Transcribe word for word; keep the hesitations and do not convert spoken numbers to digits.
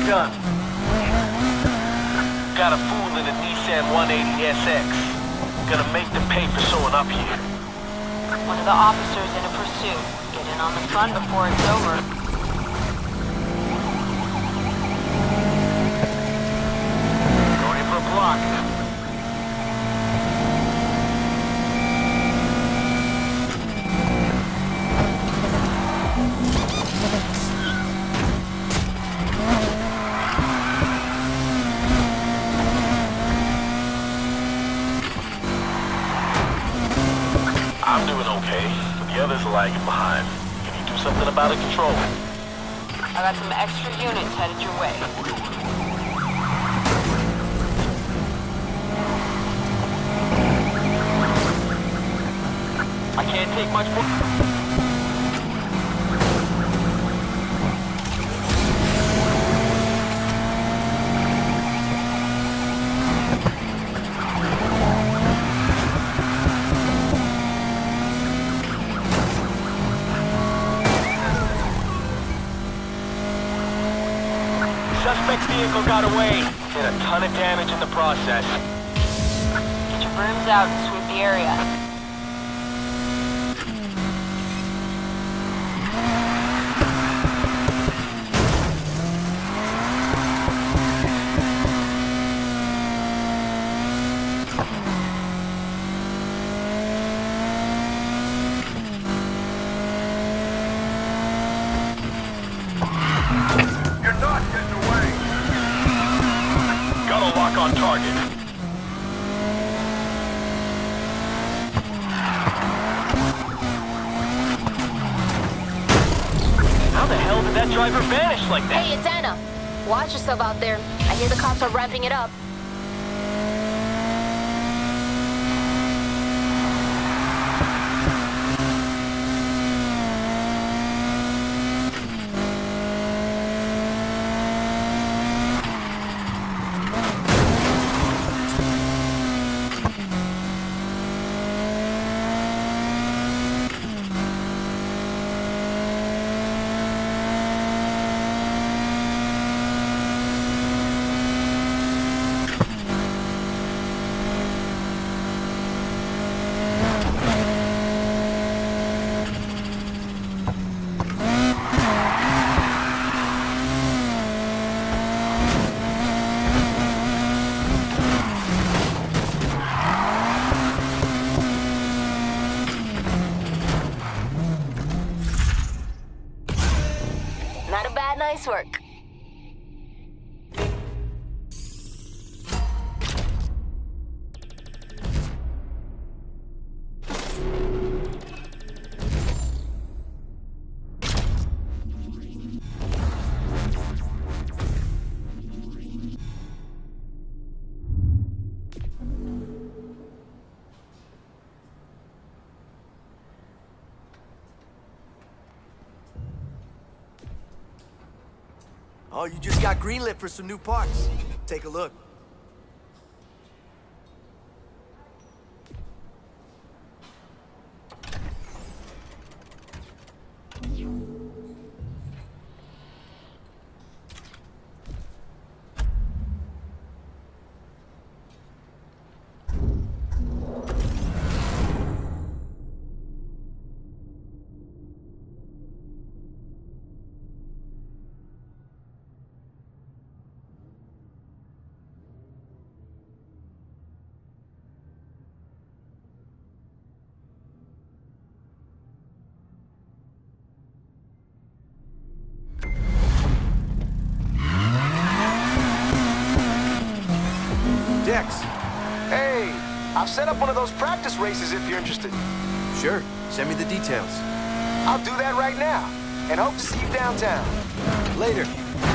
done. Got a fool in a Nissan one eighty S X. Gonna make them pay for showing up here. One of the officers in a pursuit. Get in on the fun before it's over. Going for a block. I'm doing okay, but the others are lagging behind. Can you do something about it, Control? I got some extra units headed your way. I can't take much more. Suspect's vehicle got away. Did a ton of damage in the process. Get your brooms out and sweep the area. On target. How the hell did that driver vanish like that? Hey, it's Anna. Watch yourself out there. I hear the cops are ramping it up. Not a bad night's work. Oh, you just got greenlit for some new parts. Take a look. Dex. Hey, I've set up one of those practice races if you're interested. Sure, send me the details. I'll do that right now, and hope to see you downtown. Later.